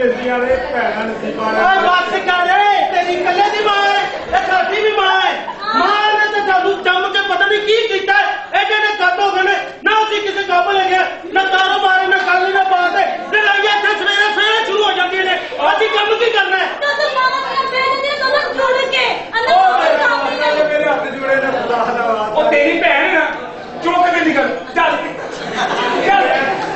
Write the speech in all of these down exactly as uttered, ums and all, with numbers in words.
मिलदियां ने भैणां नसीबां ने बस कर तेरी कल्ले दी मां है साडी भी मां है मां ने तो सानू जम के पता नहीं की कीता है जेडे कद हो गए ना उसी किसी काम ले गया ना कारोबार ना कल ना बात है लड़ाइयां इत्थे सवेरे सवेरे शुरू हो जाती ने असीं काम की करना है तो तो मां मेरा बेटे दे कदम जोड़ के अंदर मेरे हाथ जुड़े ने खुदा दा वास्ता ओ तेरी भैन ना चुप के निकल चल चल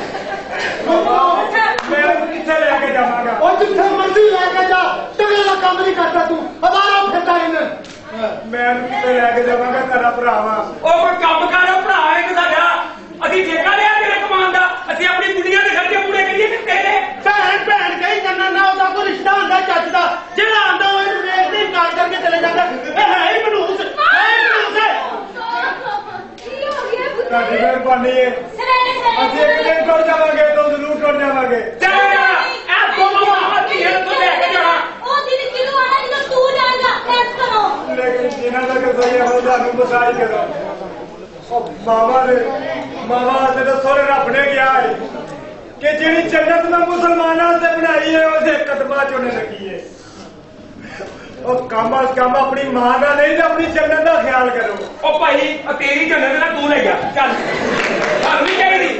मैं किथे लेके जावांगा ओ जिथे मर्जी लेके जा तगड़े दा काम नहीं करता तू हमारा फिरदा इन मैं किथे लेके जावांगा तेरा भरा वा ओ कोई काम कर भरा एक साडा ਅਸੀਂ ਠੇਕਾ ਲਿਆ ਤੇਰੇ ਕਮਾਨ ਦਾ ਅਸੀਂ ਆਪਣੀ ਕੁੜੀਆਂ ਦੇ ਖਰਚੇ ਪੂਰੇ ਕਰੀਏ ਕਿ ਤੇਰੇ ਭੈਣ ਭੈਣ ਕਹੀ ਜਾਂਦਾ ਨਾ ਉਹਦਾ ਕੋਈ ਰਿਸ਼ਤਾ ਹੁੰਦਾ ਚੱਜ ਦਾ ਜਿਹੜਾ ਆਂਦਾ ਉਹ ਇਹਨੂੰ ਵੇਖਦੇ ਇਨਕਾਰ ਕਰਕੇ ਚਲੇ ਜਾਂਦਾ ਇਹ ਹੈ ਹੀ ਮਨੂਸ ਹੈ ਮਨੂਸ ਕੀ ਹੋ ਗਿਆ ਤੁਹਾਡੀ ਮਿਹਰਬਾਨੀ ਹੈ ਅਸੀਂ ਇੱਕ ਦਿਨ ਟੁੱਟ ਜਾਵਾਂਗੇ ਤਾਂ ਜ਼ਰੂਰ ਟੁੱਟ ਜਾਵਾਂਗੇ ਜਾ ਇਹ ਦੋਨੋਂ ਮਾਂ ਧੀਆਂ ਤੋਂ ਲੈ ਕੇ ਜਾਣਾ ਉਹ ਦਿਨ ਕਿਉਂ ਆਣਾ ਜਦੋਂ ਤੂੰ ਜਾਏਗਾ ਐਸ ਕਰੋ ਲੇਕਿਨ ਜਿਨ੍ਹਾਂ ਦਾ ਕੋਈ ਹੈ ਉਹ ਤੁਹਾਨੂੰ ਬਸਾਈ ਕਰੋ ਮਾਵਾ ਨੇ ਮਾਵਾ ਤੇ ਸੋਰੇ ਰੱਬ ਨੇ ਕਿਹਾ ਹੈ ਕਿ ਜਿਹੜੀ ਜੰਨਤ ਮੈਂ ਮੁਸਲਮਾਨਾਂ ਤੇ ਬਣਾਈ ਹੈ ਉਹਦੇ ਕਦਮਾਂ ਚ ਉਹਨੇ ਰੱਖੀ ਹੈ ਉਹ ਕੰਮ ਅਸ ਕੰਮ ਆਪਣੀ ਮਾਂ ਦਾ ਨਹੀਂ ਤੇ ਆਪਣੀ ਜੰਨਤ ਦਾ ਖਿਆਲ ਕਰੋ ਉਹ ਭਾਈ ਤੇਰੀ ਜੰਨਤ ਨਾਲ ਤੂੰ ਲੈ ਗਿਆ ਚੱਲ ਸਾਨੂੰ ਨਹੀਂ ਚਾਹੀਦੀ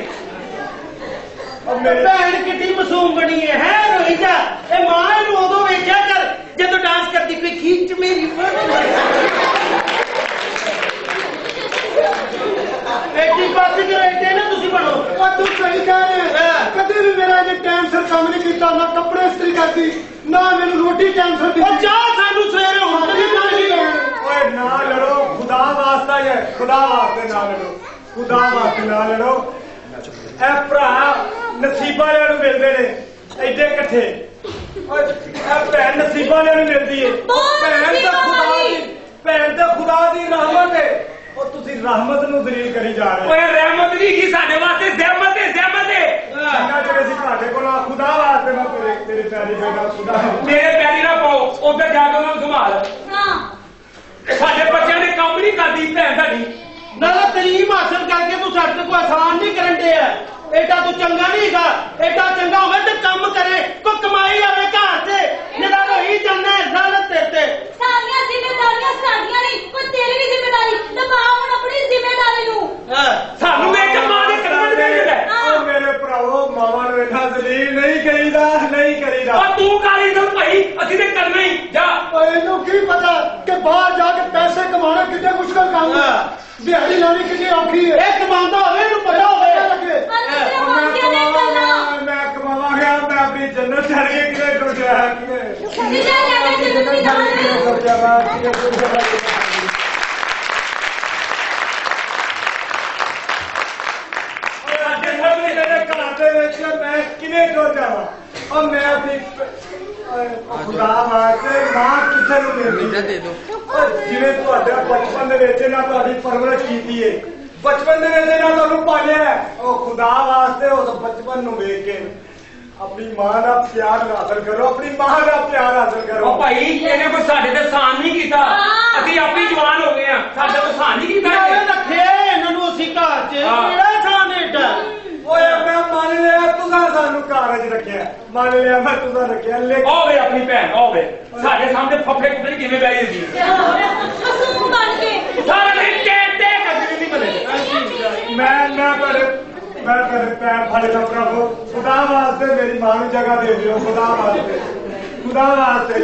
ਭੈਣ ਕਿੱਡੀ ਮਾਸੂਮ ਬਣੀ ਹੈ ਹੈ ਰੋਹਿਤਾ ਇਹ ਮਾਂ ਨੂੰ ਉਦੋਂ ਵੇਖਿਆ ਕਰ ਜਦੋਂ ਡਾਂਸ ਕਰਦੀ ਪਈ ਖੀਚ ਮੇਰੀ एटी पास के रहते ना तुसी बनो और तू सही कह रहे कभी भी मेरा जे टाइम से काम नहीं कीता ना कपड़े इस्त्री करती ना मेनू रोटी टाइम से दी और जा सानू सवेरे हुन तक नहीं ओए ना लड़ो खुदा वास्ता है खुदा वास्ते ना लड़ो खुदा वास्ते ना लड़ो ए भरा नसीबा वाले नु मिलदे ने एडे इकट्ठे ओए ए भैन नसीबा वाले नु मिलदी है भैन ते खुदा दी भैन ते खुदा दी रहमत है ਤੁਸੀਂ ਰਹਿਮਤ ਨੂੰ ਦਲੀਲ ਕਰੀ ਜਾ ਰਹੇ ਓਏ ਰਹਿਮਤ ਨਹੀਂ ਕੀ ਸਾਡੇ ਵਾਸਤੇ ਜ਼ਹਿਮਤ ਹੈ ਜ਼ਹਿਮਤ ਹੈ ਜਿੰਨਾ ਚਿਰ ਅਸੀਂ ਤੁਹਾਡੇ ਕੋਲ ਖੁਦਾ ਵਾਸਤੇ ਮੈਂ ਤੇਰੇ ਤੇਰੇ ਪੈਰੀ ਪੈਣਾ ਖੁਦਾ ਮੇਰੇ ਪੈਰੀ ਨਾ ਪਾਓ ਉੱਧਰ ਜਾ ਕੇ ਉਹਨਾਂ ਨੂੰ ਸੰਭਾਲ ਹਾਂ ਸਾਡੇ ਬੱਚਿਆਂ ਨੇ ਕੰਮ ਨਹੀਂ ਕਰਦੀ ਭੈਣ ਤੁਹਾਡੀ ਨਾ ਤਰੀਮ ਹਾਸਲ ਕਰਕੇ ਤੂੰ ਸਾਡੇ ਕੋਲ ਆਸਾਨ ਨਹੀਂ ਕਰਨ ਦੇ ਐਡਾ ਤੂੰ ਚੰਗਾ ਨਹੀਂ ਹੈਗਾ ਐਡਾ ਚੰਗਾ ਹੋਵੇ ਤੇ ਕੰਮ ਕਰੇ ਕੋਈ ਕਮਾਈ ਆਵੇ ਘਰ ਤੇ ਨਿਰਾ ਰੋਈ ਜਾਂਦਾ ਹੈ ਜ਼ਾਲਤ ਤੇ ਤੇ ਸਾਰੀਆਂ ਜ਼ਿੰਮੇਵਾਰੀਆਂ ਸਾਡੀਆਂ ਨਹੀਂ ਕੋਈ ਤੇਰੀ ਵੀ ਜ਼ਿੰਮੇਵਾਰੀ ਨਿਭਾ ਹੁਣ ਆਪਣੀ ਜ਼ਿੰਮੇਵਾਰੀ ਨੂੰ ਸਾਨੂੰ ਵੇਖ ਕੇ ਮਾਂ ਦੇ ਕਦਮ ਦੇ ਜਾਂਦਾ ਓ ਮੇਰੇ ਭਰਾਵੋ ਮਾਵਾਂ ਨੂੰ ਇਹਨਾਂ ਦਲੀਲ ਨਹੀਂ ਕਰੀਦਾ ਨਹੀਂ ਕਰੀਦਾ ਓ ਤੂੰ ਕਾਲੀ ਤੋਂ ਭਾਈ ਅਸੀਂ ਤੇ ਕਰਨਾ ਹੀ ਜਾ ਓਏ ਇਹਨੂੰ ਕੀ ਪਤਾ ਕਿ ਬਾਹਰ ਜਾ ਕੇ ਪੈਸੇ ਕਮਾਉਣਾ ਕਿੰਨੇ ਮੁਸ਼ਕਲ ਕੰਮ ਹੈ ਦਿਹਾੜੀ ਲਾਉਣੀ ਕਿੰਨੀ ਔਖੀ ਹੈ ਇਹ ਕਮਾਉਂਦਾ ਹੋਵੇ ਇਹਨੂੰ ਪਤਾ ਹੋਵੇ ਲੱਗੇ ਮੈਂ ਕਮਾਵਾਂਗਾ ਮੈਂ ਆਪਣੀ ਜੰਨਤ ਛੱਡ ਕੇ ਕਿਵੇਂ ਟੁੱਟ ਜਾਵਾਂ ਕਿਵੇਂ ਟੁੱਟ ਜਾਵਾਂ ਕਿਵੇਂ ਟੁੱਟ ਜਾਵਾਂ ਸਾਡੇ ਸਾਹਮਣੇ ਮੇਰੇ ਘਰ ਦੇ ਵਿੱਚ ਮੈਂ ਕਿਵੇਂ ਟੁੱਟ ਜਾਵਾਂ ਔਰ ਮੈਂ ਆਪਣੀ खुदा वास्ते मां किसे नूं मिलदी दे दो जिवें तुहाडा बचपन दे विच ना तुहाडी परवरिश कीती है बचपन दे विच ना तुहानूं पालिया है ओ खुदा वास्ते उस बचपन नूं वेख के अपनी मां दा प्यार हासिल करो अपनी मां दा प्यार हासिल करो ओ भाई ਇਹਨੇ ਕੋਈ ਸਾਡੇ ਤੇ ਸਾਨ ਨਹੀਂ ਕੀਤਾ ਅਸੀਂ ਆਪੇ ਜਵਾਨ ਹੋ ਗਏ ਆ ਸਾਡੇ ਤੇ ਸਾਨ ਨਹੀਂ ਕੀਤਾ ਇਹਨੇ ਰੱਖੇ ਇਹਨਾਂ ਨੂੰ ਅਸੀਂ ਘਰ 'ਚ ਕਿਹੜਾ ਸਾਨ ਏਡਾ ਓਏ ਮੈਂ ਮੰਨ ਲਿਆ ਤੁਸੀਂ ਸਾਨੂੰ ਘਰ 'ਚ ਰੱਖਿਆ ਮੰਨ ਲਿਆ ਮੈਂ ਤੁਸੀਂ ਰੱਖਿਆ ਲੇਕਿਨ ਓਏ ਆਪਣੀ ਭੈਣ ਓਏ ਸਾਡੇ ਸਾਹਮਣੇ ਫੱਫੇ ਕੁੱਟੇ ਕਿਵੇਂ ਬੈਠੀ ਸੀ ਮਾਸੂਮ ਬਣ ਕੇ ਸਾਰਾ ਦਿਨ ਕਹਿੰਦੇ ਕਦੇ ਨਹੀਂ ਬਣੇ ਮੈਂ ਮੈਂ ਤੁਹਾਡੇ मैं तेरे पैर फड़ का प्रभु खुदा वास्ते मेरी मां नूं जगह दे दियो खुदा वास्ते खुदा वास्ते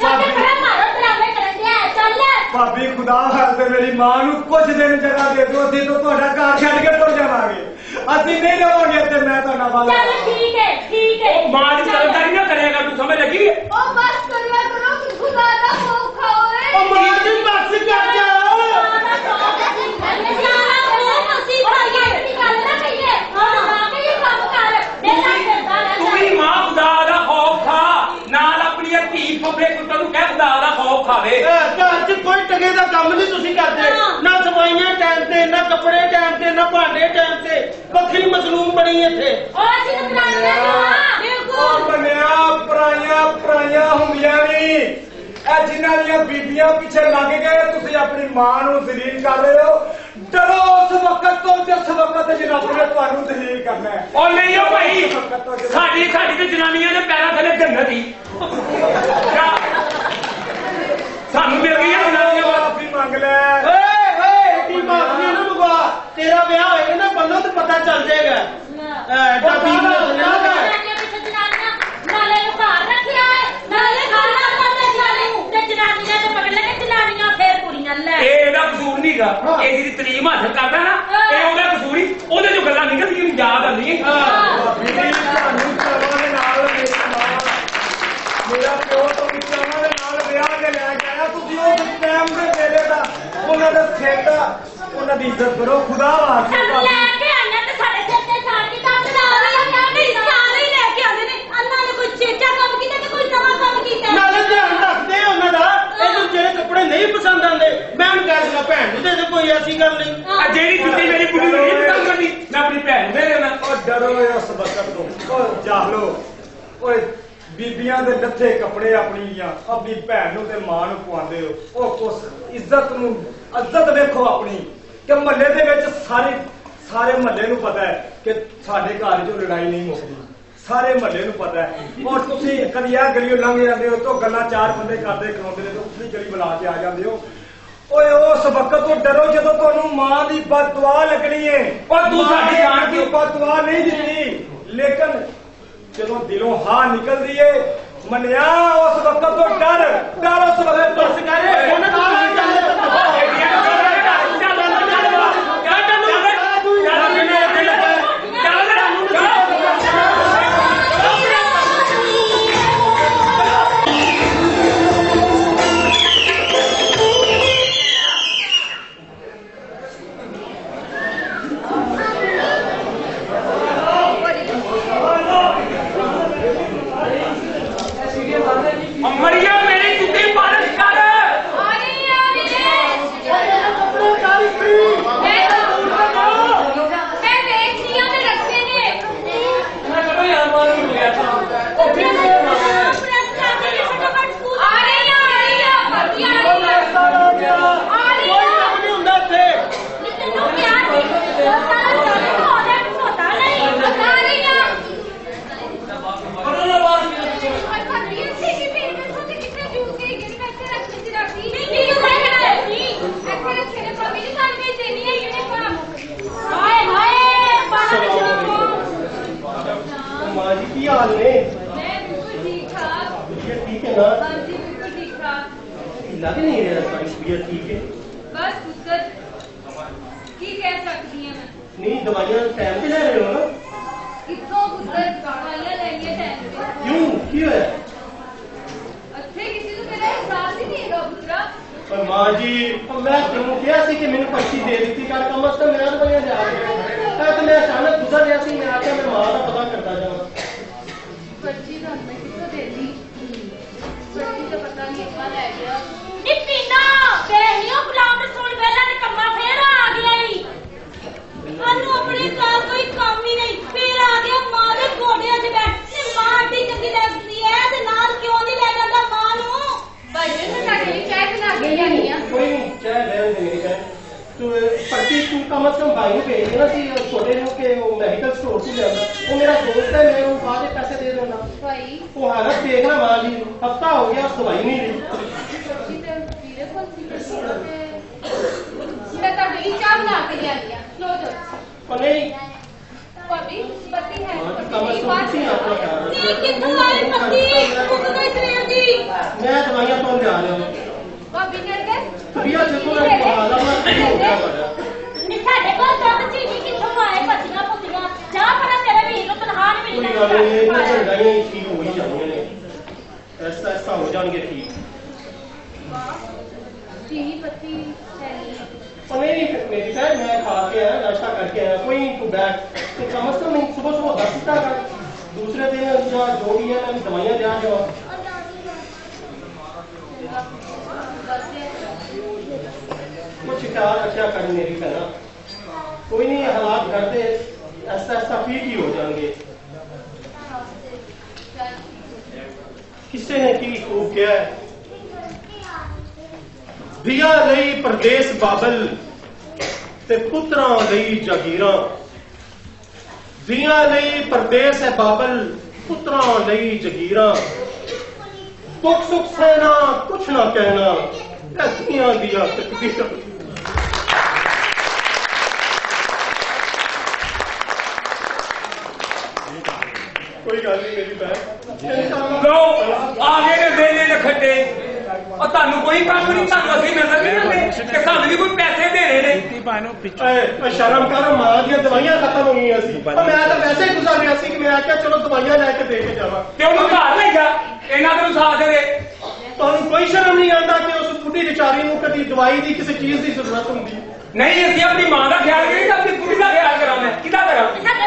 भाभी खुदा वास्ते मेरी मां नूं कुछ दिन जगह दे दो असीं तो तुहाडा घर छड्ड के तुर जावांगे असीं नहीं रहांगे ते मैं तुहाडा वाला चल ठीक है ठीक है मां दी तरफदारी ना करेगा तू समझ लगी ओ बस करिया करो कि खुदा दा खौफ खाओ ओ मां दी बस कर जा कोई टके का काम नहीं तुसी करते ना सफाइयां टाइम से ना कपड़े टाइम से ना भांडे टाइम से बखरी मसलूम बनी इत्थे बनया पराइयां पराइयां हुंदियां नहीं जिन्हां दीयां बीबियां पिछे लग गए तुसी अपनी मां नूं जलील कर रहे हो डरो उस वक्त तो जिस वक्त जनाब ने तुहानू तहलील करना है। और नहीं हो भाई साडी साडी ते जनानियां ने पैरों थले जन्नत ही सानू मिल गई है जनानियां माफी मांग ले। की माफी ना मंगवा तेरा ब्याह होएगा ना बंदा तो पता चल जाएगा एडा बीवी ने सुनना है नाले नु घर रखिया है नाले खाना खाते जाने ते जनानियां ने पकड़ ले जनानियां फिर कुड़ियां ले ए एदा कसूर नहींगा ए दी तरीम हासिल करदा ना ए ओदा कसूर ही ओदे जो गल्लां निकलदियां नी याद आंदी मेरा प्यो तो विचारा दे नाल विआह के लेके आया तुसीं उस टाइम दे वेले दा उन्हां दे सिर दा उन्हां दी इज्जत करो खुदा वास्ते लेके आना ते साडे सिर ते छाड़ के दस दा रही है नहीं सारे ही लेके आंदे ने अन्ना ने कोई चेचा काम कीता ते कोई नवा काम कीता नाले ध्यान रखदे उन्हां दा ए जो जेड़े कपड़े नहीं पसंद आंदे मैं उन कह दूंगा भैन नूं दे दे कोई ऐसी गल नहीं आ जेड़ी जुत्ती मेरी कुड़ी नूं नहीं पसंद करदी मैं अपनी भैन दे देना ओ डरो उस वक्त तो ओ जाहलो ओए बीबियां दे लत्थे कपड़े अपनी अपनी भैन नूं ते मां नूं पवांदे हो ओ कुछ इज्जत नूं इज्जत देखो अपनी कि महल्ले दे विच सारे सारे महल्ले नूं पता है कि साडे घर चों लड़ाई नहीं मुकदी सारे महल्ले नूं पता है और तुसीं कदी आ गलियों लंघ जांदे हो तो गल्लां चार बंदे करदे खलोंदे ने तो उसी गली बुला के आ जांदे हो ओए उस वक्त तो डरो जदों तुहानूं मां दी बददुआ लगनी है और तू साडी जान की बददुआ नहीं दित्ती लेकिन चलो दिलों हाँ निकल रही है मनिया उस वक्त तो डर डर उस वक्त बस करे मरिया मेरी जुत्ती पालिश कर आ रही आ रही है मैं देखती हूं ते रखते ने मैं कब यार मार हो गया था ओ फिर आ रही आ रही है भर्ती आ रही है आ रही है नहीं हुंदा थे तन्नू प्यार नहीं सारा जाने तो होने होता नहीं आ रही है करो ना बात मां जी की हाल ने ठीक है ना लग नहीं रहा सारी तबीयत ठीक है बस पुत्र की कह सकती है मैं नहीं दवाइयां टाइम पे ले रहे हो ना कितों पुत्र दवाइयां लेंगे टाइम पे क्यों क्यों है अच्छे किसी को मेरा एहसास ही नहीं है पुत्रा और मां जी मैं क्यों किया सी कि मैंने पर्ची दे दी थी कल कम से कम मेरा दवाइयां जा रही तो मैं अचानक गुजर गया सी मैं आके मैं मां का पता करता जाऊं पर्ची तो हमने किसको दे दी पर्ची तो पता नहीं कहां ले गया नी पीना बेलियो गुलाम रसूल वेला ने कम्मा फेर आ गया ही अनु अपने काल कोई काम ही नहीं फिर आ गया मां दे गोडियां च बैठ नी मां दी चंगी लगदी है ते नाल क्यों नहीं ले जांदा मां नु भाई ने साडे लिए चाय बना के लियानी आ कोई नहीं चाय ले दे मेरी चाय तो पर्ची तू कम से कम भाई को भेज देना सी छोटे नु के वो मेडिकल स्टोर से ले आना वो मेरा दोस्त है मैं वो बाद में पैसे दे दूंगा भाई वो हालत देखना मां जी हफ्ता हो गया दवाई नहीं ली पर्ची ते पीरे कोल सी मैं ताडे लिए चाय बना के लियानी आ लो जो पर नहीं भाभी पति है हाँ, तो कम से कम किसी आपका ख्याल रखो। नहीं कितों आए पति तू तो गई सवेर दी मैं दवाइयां तो ले आ रहा हूं भाभी ने के तबीयत देखो ना हाल है नी साडे कोल तो चीनी कितों आए पतियां पुतियां जा पड़ा तेरे वीर नु तनहार मिल कोई गल नहीं ये दवाइयां ठीक हो ही जाएंगे ने ऐसा ऐसा हो जाएंगे ठीक चीनी पति है और नहीं मेरी चाय मैं खा के आया नाश्ता करके आया कोई नहीं तू बैठ तो कम से कम सुबह सुबह दस बजे तक दूसरे दिन जो जो भी है मैं दवाइयां दे जो कुछ ख्याल रखा कर मेरी कहना कोई नहीं हालात घर से ऐसा ऐसा ठीक ही हो जाएंगे किसी ने की खूब किया है भिया लई परदेस बाबल ते पुत्रां लई जागीरां, धियां लई परदेस है बाबल, पुत्रां लई जागीरां, दुख सुख सहना कुछ ना कहना, धियां दिया तकदीरां। कोई गल नहीं मेरी बहन। लो आगे ने देने ने खड्डे और तानू कोई काम नहीं, तानू असली नजर नहीं आते कि सानू भी कोई पैसे देने ने। शर्म कर, मां दी दवाइयां खत्म हो गई सी, मैं तो वैसे ही गुजारिया सी कि मैं आख्या चलो दवाइयां लैके दे के जावा, ते ओनू घर ले जा, इन्हां तेनू साथ दे। तुहानू कोई शर्म नहीं आता कि उस बुढ़ी बेचारी नू कदी दवाई दी किसी चीज की जरूरत होंगी? नहीं असि अपनी मां का ख्याल करें, अपनी कुड़ी का ख्याल करा, मैं किदा करा?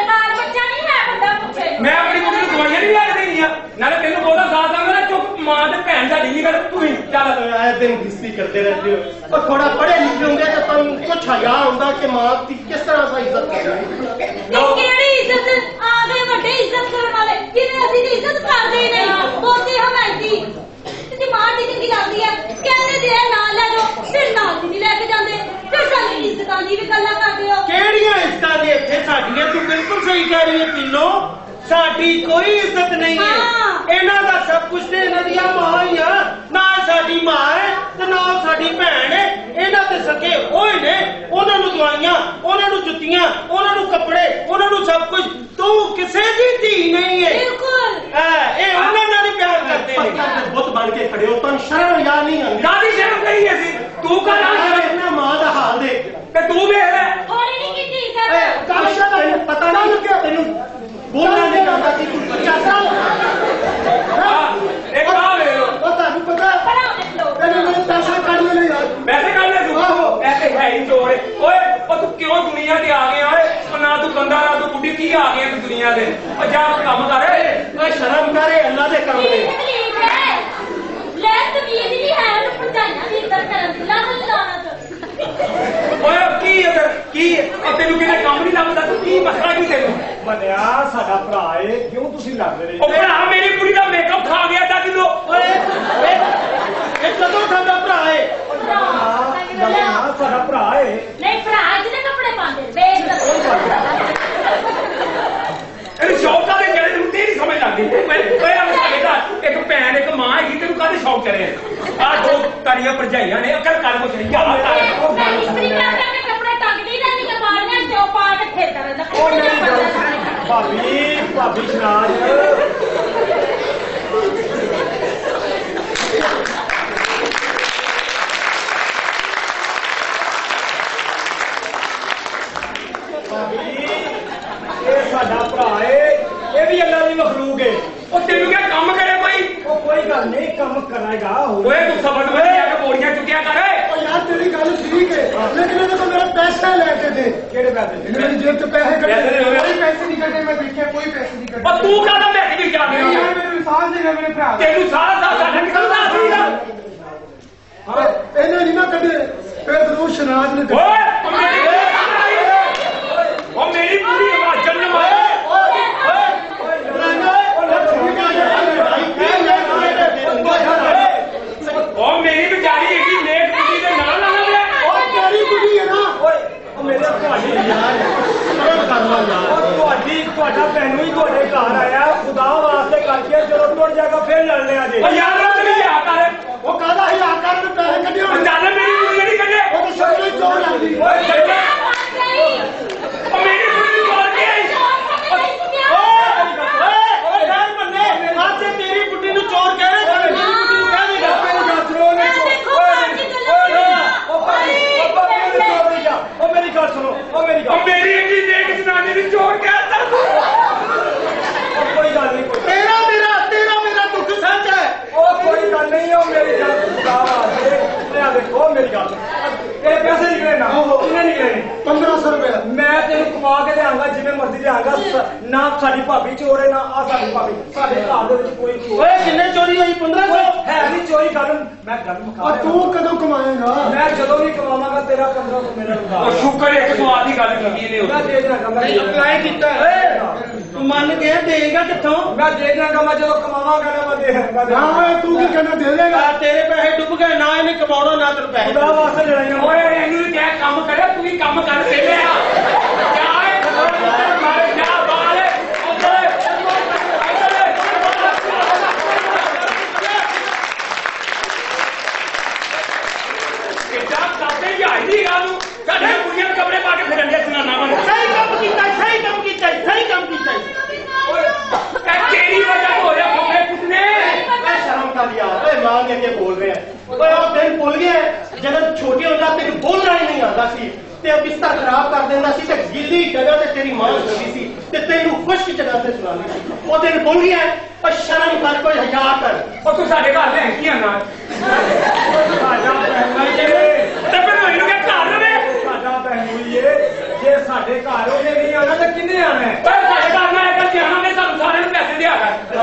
मैं अपनी कुड़ी को दवाइयां नहीं लैके देनियां, नाले तेनू बोलदा साथ आंगा ना, चुप मां ते भैन साडी नहीं कर, तू ही चल। आए दिन हिस्सी करते रहते हो, और थोड़ा पढ़े लिखे होंगे तो तुम कुछ हया होंदा कि मां की किस तरह से इज्जत करनी। केड़ी इज्जत आ गए बड़े इज्जत करने वाले, जिन्हें असि दी इज्जत करदे ही नहीं, बोलते हमारी ती मां दी चंगी लगदी है, कहंदे जे नाल ले जाओ, फिर नाल भी नहीं लेके जांदे, फिर साडी इज्जतां दी भी गल्लां करदे हो। केड़ियां इज्जतां ने इत्थे साडीयां? तू बिल्कुल सही कह रही है तीनों, साडी कोई इज्जत नहीं है, इन्हां दा सब कुछ ते इन्हां दी मां ही आ, ना साडी मां है ते ना साडी भैन है, इन्हां ते सके होए ने, उन्हां नू दवाइयां, उन्हां नू जुत्तियां, उन्हां नू कपड़े, उन्हां नू सब कुछ, तू किसे दी धी नहीं है। बिल्कुल ए उन्हां नाल प्यार करदे ने। बुत बन के खड़े हो, तुहानू शर्म या नहीं आंदी? कादी शर्म करी असी? तू का नाम शर्म? इन्हां मां दा हाल देख ते तू वेख ले, थोड़ी नहीं कीती इज्जत। तैनू पता नहीं लग्या, तैनू बोलना नहीं आता कि तू बच्चा साल एक आ ले लो, ਉਹ ਤੁਹਾਨੂੰ ਪਤਾ पढ़ाओ लिख लो। ਤੈਨੂੰ ਮੇਰੇ ਪੈਸੇ ਕੱਢ ਲੈਣੇ ਯਾਰ। पैसे कर ले तू, ऐसे है ही चोर है। ओए ओ तू क्यों दुनिया ते आ गया? ओए ना तू बंदा ना तू बुढ़ी, की आ गया तू दुनिया दे? ओ जा काम कर, ਓਏ ਸ਼ਰਮ ਕਰ, ਅੱਲਾ ਦੇ ਕੰਮ ਕੀ ਨੇ। ਤਕਲੀਫ ਹੈ? ਲੈ ਤਮੀਜ਼ ਨਹੀਂ ਹੈ, ਉਹਨੂੰ ਭਰਜਾਈਆਂ ਦੀ ਇੱਜ਼ਤ ਕਰਨ ਦੀ ਲਾਹਨਤ ਲਾਨਤ। ओए की अगर की तेनू किने काम नहीं लगदा, तू की मसला की तेनू? ਬਣਿਆ ਸਾਡਾ ਭਰਾ ਏ, ਕਿਉਂ ਤੁਸੀਂ ਲੜਦੇ ਰਹੇ? ओ भरा मेरी कुड़ी दा मेकअप खा गया दा किलो। ਓਏ ਇਹ ਕਦੋਂ ਸਾਡਾ ਭਰਾ ਹੈ? ਬਣਿਆ ਸਾਡਾ ਭਰਾ ਏ। ਨਹੀਂ ਭਰਾ ਜਿਹਦੇ ਕੱਪੜੇ ਪਾਉਂਦੇ ਵੇਖ ਇਹਨੂੰ ਸ਼ੌਕ ਕਾਦੇ ਚੜੇ, ਤੈਨੂੰ ਤੇ ਨਹੀਂ ਸਮਝ ਲੱਗਦੀ। ਓਏ ਆ ਸਾਡੇ ਘਰ ਇੱਕ ਭੈਣ ਇੱਕ ਮਾਂ ਹੈਗੀ, ਤੈਨੂੰ ਕਾਦੇ ਸ਼ੌਕ ਚੜੇ? ਆ ਦੋ ਤਾਰੀਆਂ ਭਰਜਾਈਆਂ ਨੇ, ਅਕਲ ਕਰ ਕੋ ਚੜੀ ਜਾ। ਮੈਂ ਇਸਤਰੀ ਕਰ ਕਰਕੇ ਕੱਪੜੇ ਟੰਗਦੀ ਰਹਿੰਦੀ ਤੇ ਬਾਲੀਆਂ ਚੋ ਪਾ ਕੇ ਫੇਰਦਾ ਰਹਿੰਦਾ। ਉਹ ਮੇਰੀ ਗੱਲ ਸੁਣ, ਭਾਬੀ ਭਾਬੀ ਸ਼ਨਾਜ ਇਹ ਸਾਡਾ ਭਰਾ ਏ, ਇਹ ਵੀ ਅੱਲਾ ਦੀ ਮਖਲੂਕ ਏ। ਉਹ ਤੈਨੂੰ ਕਿਹਾ ਕੰਮ ਕਰੇ ਕੋਈ? ਉਹ ਕੋਈ ਗੱਲ ਨਹੀਂ, ਕੰਮ ਕਰਾਏਗਾ। ਓਏ ਤੂੰ ਸਬਰ ਵੇ ਆ ਕੇ ਬੋਰੀਆਂ ਚੁੱਕਿਆ ਕਰ। ਓ ਯਾਰ ਤੇਰੀ ਗੱਲ ਠੀਕ ਹੈ, ਲੇਕਿਨ ਇਹਦੇ ਕੋਲ ਮੇਰੇ ਪੈਸੇ ਲੈ ਕੇ ਦੇ। ਕਿਹੜੇ ਪੈਸੇ? ਮੇਰੀ ਜੇਬ ਚ ਪੈਸੇ ਕੱਢੇ, ਕੋਈ ਪੈਸੇ ਨਹੀਂ ਕੱਢੇ, ਮੈਂ ਦੇਖਿਆ ਕੋਈ ਪੈਸੇ ਨਹੀਂ ਕੱਢੇ। ਉਹ ਤੂੰ ਕਾਹਦਾ ਮੈਕ ਵੀ ਜਾ ਗਿਆ? ਯਾਰ ਮੈਨੂੰ ਸਾਥ ਦੇਗਾ ਮੇਰੇ ਭਰਾ। ਤੈਨੂੰ ਸਾਰਾ ਸਾਰਾ ਸਾਡਾ ਨਿਕਲਦਾ ਸੀ ਨਾ। ਹਾਂ ਇਹਨੇ ਨਹੀਂ ਨਾ ਕੱਢੇ, ਫਿਰ ਤੂੰ ਸ਼ਨਾਜ ਨੇ ਕੱਢੇ। ਓਏ ਉਹ ਮੇਰੀ ਉਹ ਮੇਰੀ ਪੂਰੀ ਆਵਾਜ਼ ਜੰਨ ਮਾਰੇ। ਉਹ ਮੇਰੀ ਵਿਚਾਰੀ ਹੈਗੀ ਨੇਕ ਕੁੜੀ ਦੇ ਨਾਲ ਨਾ ਲਵੇ। ਉਹ ਤੇਰੀ ਕੁੜੀ ਹੈ ਨਾ। ਓਏ ਉਹ ਮੇਰੇ ਤੁਹਾਡੀ ਯਾਰ ਕਰਨਾ ਯਾਰ। ਉਹ ਤੁਹਾਡੀ ਤੁਹਾਡਾ ਭੈਣੂ ਹੀ ਤੁਹਾਡੇ ਘਰ ਆਇਆ, ਖੁਦਾ ਵਾਸਤੇ ਕਰਕੇ ਜਦੋਂ ਟੁੱਟ ਜਾਏਗਾ ਫਿਰ ਲੜ ਲਿਆ ਜੇ। ਉਹ ਯਾਰ ਉਹ ਤੇ ਲਿਆ ਕਰ। ਉਹ ਕਾਹਦਾ ਹੀ ਆਕਾਰ ਨੂੰ ਪੈਸੇ ਕੱਢੇ ਉਹ ਹੋਣ। ਚੱਲ ਮੇਰੀ ਕੁੜੀ ਨਹੀਂ ਕੱਢੇ। ਉਹ ਤਾਂ ਸ਼ਕਲ ਹੀ ਚੋਰ ਲੱਗਦੀ। ਓਏ ਚੱਲ ਉਹ ਮੇਰੀ ਕੁੜੀ ਨੂੰ ਮਾਰ ਕੇ ਆਈ। ਓਏ ਯਾਰ ਬੰਦੇ ਅੱਜ ਤੇਰੀ ਬੁੱਢੀ ਨੂੰ ਚੋਰ ਕਹਿ ਰਹੇ, ਸਾਡੀ ਬੁੱਢੀ ਨੂੰ ਕਹਿ ਦੇਗਾ। ਮੇਰੀ ਗੱਲ ਸੁਣੋ, ਉਹਨੇ ਉਹ ਮੇਰੀ ਗੱਲ ਸੁਣੋ, ਉਹ ਮੇਰੀ ਗੱਲ ਉਹ ਮੇਰੀ ਇੰਨੀ ਨੇਕ ਜਨਾਨੀ ਨੂੰ ਚੋਰ ਕਹਿਤਾ। ਕੋਈ ਗੱਲ ਨਹੀਂ, ਕੋਈ ਤੇਰਾ ਮੇਰਾ ਤੇਰਾ ਮੇਰਾ ਦੁੱਖ ਸੱਚ ਹੈ। ਉਹ ਕੋਈ ਗੱਲ ਨਹੀਂ, ਉਹ ਮੇਰੀ ਗੱਲ ਖੁਦਾ ਵਾਸਤੇ ਲਿਆ ਦੇਖੋ ਮੇਰੀ ਗੱਲ। ਤੇਰੇ ਪੈਸੇ ਨਿਕਲੇ ਨਾ, ਕਿੰਨੇ ਨਿਕਲੇ? ਪੰਦਰਾਂ ਸੌ ਰੁਪਏ। ਮੈਂ ਤੈਨੂੰ ਕਮਾ ਕੇ ਲਿਆਂਗਾ, ਜਿਵੇਂ ਮਰਜ਼ੀ ਲਿਆਂਗਾ। ਨਾ ਸਾਡੀ ਭਾਬੀ ਚੋਰ ਹੈ, ਨਾ ਆ ਸਾਡੀ ਭਾਬੀ। ਸਾਡੇ ਘਰ ਦੇ ਵਿੱਚ ਕੋਈ ਚੋਰ ਓਏ ਕਿੰਨੇ ਚੋਰੀ ਹੋਈ? ਪੰਦਰਾਂ ਸੌ ਹੈ ਨਹੀਂ ਚੋਰੀ। ਗੱਲ ਮੈਂ ਗੱਲ ਮੁਕਾ ਆ ਤੂੰ ਕਦੋਂ ਕਮਾਏਗਾ? ਮੈਂ ਜਦੋਂ ਵੀ ਕਮਾਵਾਂਗਾ ਤੇਰਾ ਪੰਦਰਾਂ ਸੌ ਮੇਰਾ ਲਗਾ। ਉਹ ਸ਼ੁਕਰ ਇੱਕ ਸਵਾਲ ਦੀ ਗੱਲ ਕੀਤੀ ਇਹਨੇ। ਮੈਂ ਦੇ ਦੇਣਾ ਮੈਂ ਅਪਲਾਈ ਕੀਤਾ ਹੈ, ਤੂੰ ਮੰਨ ਗਿਆ, ਦੇਗਾ ਕਿੱਥੋਂ? ਮੈਂ ਦੇ ਦੇਣਾ ਮੈਂ ਜਦੋਂ ਕਮਾਵਾਂਗਾ ਨਾ ਮੈਂ ਦੇ ਦੇਣਾ। ਹਾਂ ਤੂੰ ਕੀ ਕਹਿੰਦਾ ਦੇ ਦੇਗਾ? ਤੇਰੇ ਪੈਸੇ ਡੁੱਬ ਗਏ, ਨਾ ਇਹਨੇ ਕਮਾਉਣਾ ਨਾ ਤੇਰੇ ਪੈਸੇ। ਖੁਦਾ ਵਾਸਤੇ ਲੜਾਈਆਂ। ਓਏ ਓਏ ਇਹਨੂੰ ਵੀ ਕਿਹਾ ਕੰਮ ਕਰੇ ਤੂੰ ਵੀ ਕੰਮ ਕਰ ਦੇ ਲਿਆ ਜਾ ਮਾਰੇ ਜਾ ਬਾਲ ਉੱਧਰ ਕਿੱਦਾਂ ਕਰਦੇ ਯਾਰ ਦੀ ਗੱਲ ਨੂੰ ਸਾਡੇ ਕੁੜੀਆਂ ਦੇ ਕੱਪੜੇ ਪਾ ਕੇ ਫਿਰਨ ਦੇ ਸੁਣਾਣਾ ਵਾ ਸਹੀ ਕੰਮ ਕੀਤਾ ਸਹੀ ਕੰਮ ਕੀਤਾ ਸਹੀ ਕੰਮ ਕੀਤਾ ਤੇਰੀ ਵਜ੍ਹਾ ਹੋ ਰਿਹਾ ਕੱਪੜੇ ਪੁੱਟਨੇ ਸ਼ਰਮ ਕਰ ਯਾਰ ਓਏ ਮਾਂ ਕੇ ਬੋਲ ਰਿਹਾ ਓਏ ਉਹ ਦਿਨ ਭੁੱਲ ਗਿਆ ਜਦੋਂ ਛੋਟੇ ਹੁੰਦਾ ਤੈਨੂੰ ਬੋਲਣਾ ਹੀ ਨਹੀਂ ਆਉਂਦਾ ਸੀ ਤੇ ਉਹ ਬਿਸਤਰ ਖਰਾਬ ਕਰ ਦਿੰਦਾ ਸੀ ਤੇ ਗਿੱਲੀ ਜਗ੍ਹਾ ਤੇ ਤੇਰੀ ਮਾਂ ਸੁਣਦੀ ਸੀ ਤੇ ਤੈਨੂੰ ਖੁਸ਼ਕ ਜਗ੍ਹਾ ਤੇ ਸੁਣਾਉਂਦੀ ਸੀ ਉਹ ਦਿਨ ਭੁੱਲ ਗਿਆ ਪਰ ਸ਼ਰਮ ਕਰ ਕੋਈ ਹਯਾ ਕਰ ਉਹ ਤੂੰ ਸਾਡੇ ਘਰ ਲੈ ਕੀ ਆਣਾ ਸਾਡਾ ਪਹਿਨੂਈ ਏ ਤੇ ਫਿਰ ਇਹਨੂੰ ਕਿਹਾ ਘਰ ਰਵੇ ਸਾਡਾ ਪਹਿਨੂਈ ਏ ਜੇ ਸਾਡੇ ਘਰ ਉਹਨੇ ਨਹੀਂ ਆਣਾ ਤਾਂ ਕਿੰਨੇ ਆਣਾ ਪਰ ਸਾਡੇ ਘਰ ਨਾ ਇੱਕ ਧਿਆਨ ਨੇ ਸਾਨੂੰ ਸਾਰਿਆਂ ਨੂੰ ਪੈਸੇ ਦਿਆ ਕਰ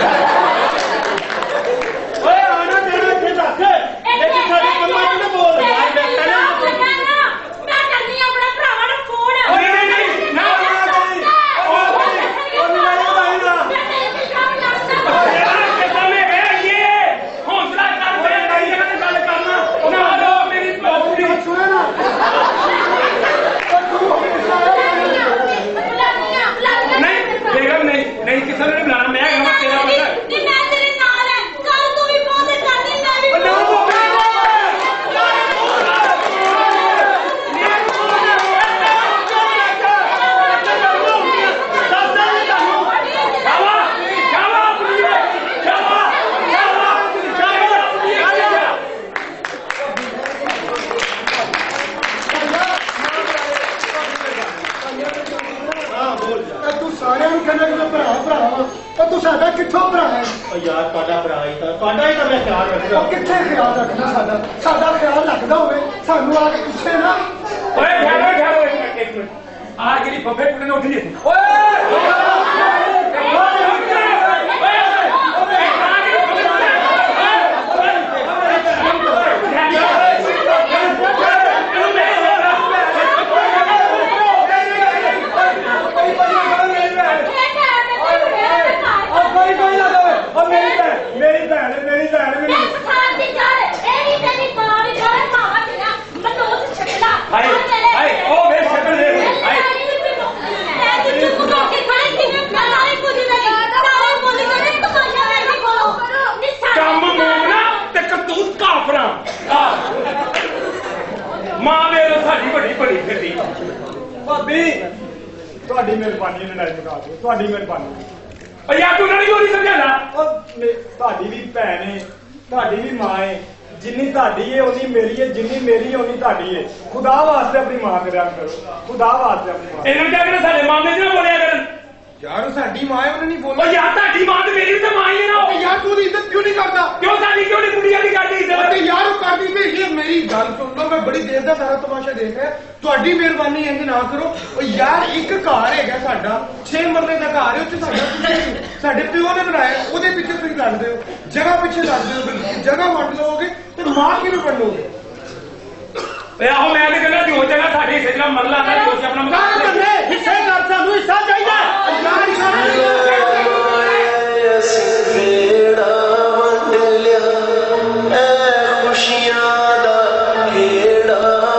ਓਏ ਆਣਾ ਤੇਰਾ ਇੱਥੇ ਦੱਸ ਲੇਕਿਨ ਸਾਡੇ ਕੰਮਾਂ 'ਚ ਨਾ ਬੋਲ ਯਾਰ ਮੈਂ ਕਹਿੰਦਾ ਮੈਂ ਕਰਨੀ ਆਪਣਾ ਭਰਾਵਾਂ ਨੂੰ ਫੋਨ ਓਏ ਨਹੀਂ ਨਹੀਂ ਨਾ ਨਾ ਕਰੀ ਉਹ ਉਹਨੂੰ ਮਾਰੋ ਭਾਈ ਨਾ ਯਾਰ ਕਿੱਦਾਂ ਮੈਂ ਗਏ ਇਹ ਹੌਸਲਾ ਕਰ ਬੇ ਨਹੀਂ ਜਗ੍ਹਾ ਤੇ ਗੱਲ ਕਰਨਾ ਨਾ ਲੋ ਮੇਰੀ ਪੌੜੀ ਸੁਣਾ ਨਾ ਨਹੀਂ ਬੇਗਮ ਨਹੀਂ ਨਹੀਂ ਕਿਸੇ ਨੇ ਬੁਲਾਣਾ ਮੈਂ ਹੈਗਾ ਤੇਰਾ ਬੰਦਾ ਨਹੀਂ ਮੈਂ ਤੇਰੇ ਨਾਲ ਹੈ ਕੱਲ ਤੂੰ ਵੀ ਬਹੁਤ ਕਰਨੀ ਮੈਂ ਵੀ ਨਾ ਬੋਲ ਤੂੰ ਸਾਰਿਆਂ ਨੂੰ ਕਹਿੰਦਾ ਕਿ ਭਰਾ ਭਰਾ ਉਹ ਤੂੰ ਸਾਡਾ ਕਿੱਥੋਂ ਭਰਾ ਹੈ ਓ ਯਾਰ ਤੁਹਾਡਾ ਭਰਾ ਹੀ ਤਾਂ ਤੁਹਾਡਾ ਹੀ ਤਾਂ ਮੈਂ ਖਿਆਲ ਰੱਖਦਾ ਉਹ ਕਿੱਥੇ ਖਿਆਲ ਰੱਖਦਾ ਸਾਡਾ ਸਾਡਾ ਖਿਆਲ ਰੱਖਦਾ ਹੋਵੇ ਸਾਨੂੰ ਆ ਕੇ ਪੁੱਛੇ ਨਾ ਓਏ ਠਹਿਰੋ ਠਹਿਰੋ ਇੱਕ ਮਿੰਟ ਇੱਕ ਮਿੰਟ ਆ ਜਿਹੜੀ ਫੱਫੇ ਕੁੜੀ ਨੇ ਉੱਠ ਲਈ ਓਏ ਮੇਰੀ ਭੈਣ ਮੇਰੀ ਭੈਣ ਮੈਂ ਸਾਥ ਦੀ ਕਰ ਇਹ ਨਹੀਂ ਤੇਰੀ ਮਾਂ ਦੀ ਕਰ ਮਾਵਾ ਤੇਰਾ ਮੈਨੂੰ ਛੱਡਦਾ ਹਾਏ ਹਾਏ ਉਹ ਵੇ ਸ਼ਕਲ ਦੇ ਹਾਏ ਮੈਂ ਤੇ ਚੁੱਪ ਕਰਕੇ ਖੜੇ ਸੀ ਮੈਂ ਸਾਰੇ ਕੁਝ ਨਹੀਂ ਸਾਰੇ ਬੋਲੀ ਜਾਂਦੇ ਤਮਾਸ਼ਾ ਨਹੀਂ ਕੋਲੋਂ ਕੰਮ ਮੋਗਣਾ ਤੇ ਕਰਤੂਤ ਕਾਫਰਾਂ ਮਾਂ ਵੇਲੇ ਸਾਡੀ ਵੱਡੀ ਬੜੀ ਫਿਰਦੀ ਭਾਬੀ ਤੁਹਾਡੀ ਮਿਹਰਬਾਨੀ ਲੜਾਈ ਮੁਕਾ ਦਿਓ ਤੁਹਾਡੀ ਮਿਹਰਬਾਨੀ ਓ ਯਾਰ ਤੂੰ ਨਹੀਂ ਹੋਣੀ ਸਮਝਾਣਾ ਉਹ ਮੇ- ਤੁਹਾਡੀ ਵੀ ਭੈਣ ਏ ਤੁਹਾਡੀ ਵੀ ਮਾਂ ਏ ਜਿੰਨੀ ਤੁਹਾਡੀ ਏ ਉਨੀ ਮੇਰੀ ਏ ਜਿੰਨੀ ਮੇਰੀ ਏ ਉਨੀ ਤੁਹਾਡੀ ਏ ਖੁਦਾ ਵਾਸਤੇ ਆਪਣੀ ਮਾਂ ਕਰਿਆ ਕਰੋ ਖੁਦਾ ਵਾਸਤੇ ਆਪਣੀ ਮਾਂ ਇਹਨਾਂ ਨੂੰ ਕਹਿੰਦੇ ਸਾਡੇ ਮਾਮੇ ਚ ਨਾ ਬੋਲਿਆ ਕਰਨ ਯਾਰ ਸਾਡੀ ਮਾਂ ਹੈ ਉਹਨੇ ਨਹੀਂ ਓ ਯਾਰ ਤੁਹਾਡੀ ਮਾਂ ਤੇ ਮੇਰੀ ਵੀ ਤਾਂ ਮਾਂ ਹੀ ਹੈ ਨਾ ਉਹ। ਯਾਰ ਤੂੰ ਇੱਜ਼ਤ ਕਿਉਂ ਨਹੀਂ ਕਰਦਾ ਕਿਉਂ ਸਾਡੀ ਕਿਉਂ ਨਹੀਂ ਕੁੜੀਆਂ ਦੀ ਕਰਦੀ ਤੇ ਇੱਜ਼ਤ ਯਾਰ ਉਹ ਕਰਦੀ ਪਈ ਇਹ ਮੇਰੀ ਗੱਲ ਸੁਣ ਲਓ ਮੈਂ ਬੜੀ ਦੇਰ ਦਾ ਸਾਰਾ ਤਮਾਸ਼ਾ ਦੇਖ ਰਿਹਾ ਤੁਹਾਡੀ ਮਿਹਰਬਾਨੀ ਇੰਜ ਨਾ ਕਰੋ ਉਹ ਯਾਰ ਇੱਕ ਘਰ ਹੈਗਾ ਸਾਡਾ ਛੇ ਮਰਲੇ ਦਾ ਘਰ ਹੈ ਉੱਥੇ ਸਾਡਾ ਕੁਝ ਨਹੀਂ ਸਾਡੇ ਪਿਓ ਨੇ ਬਣਾਇਆ ਉਹਦੇ ਪਿੱਛੇ ਤੁਸੀਂ ਲੜਦੇ ਹੋ ਜਗ੍ਹਾ ਪਿੱਛੇ ਲੜਦੇ ਹੋ ਜਗ੍ਹਾ ਵੰਡ ਲਓਗੇ ਤੇ ਮਾਂ ਕਿਵੇਂ ਵੰਡੋਗੇ ਏ ਆਹੋ ਮੈਂ ਤੇ ਕਹਿੰਦਾ ਜੋ ਜਗ੍ਹਾ ਸਾਡੇ ਹਿੱਸੇ ਦਾ ਮਰਲਾ ਨਾ ਜੋ ਆਪਣਾ ਕਾਹ ਕਰਨੇ ਹਿੱਸੇ ਕਰ ਸਾਨੂੰ ਹਿੱਸਾ ਚਾਹੀਦਾ ਯਾਰ ਵੇੜਾ ਵੰਡ ਲਿਆ ਐ ਖੁਸ਼ੀਆਂ ਦਾ ਖੇੜਾ